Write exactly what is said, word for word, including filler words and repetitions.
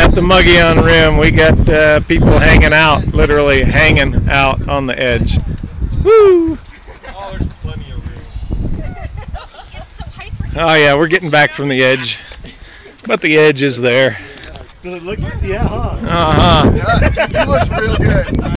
got the Mogollon Rim. We got uh, people hanging out, literally hanging out on the edge. Woo! Oh, there's plenty of room. Oh yeah, we're getting back from the edge, but the edge is there. Does it look good? Yeah, huh? Uh huh. Yeah, it looks real good.